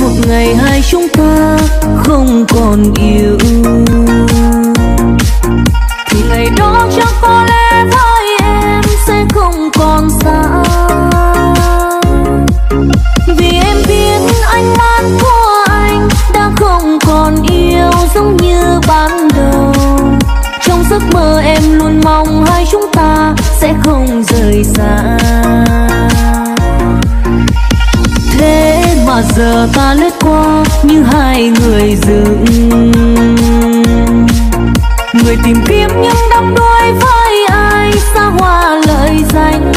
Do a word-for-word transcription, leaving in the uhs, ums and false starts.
một ngày hai chúng ta không còn yêu thì ngày đó chắc có lẽ với em sẽ không còn xa. Vì em biết ánh mắt của anh đã không còn yêu giống như ban đầu. Trong giấc mơ em luôn mong hai chúng ta sẽ không rời xa. Thế mà giờ ta lướt qua như hai người dưng, người tìm kiếm nhưng đắm đuối với ai xa hoa lời danh.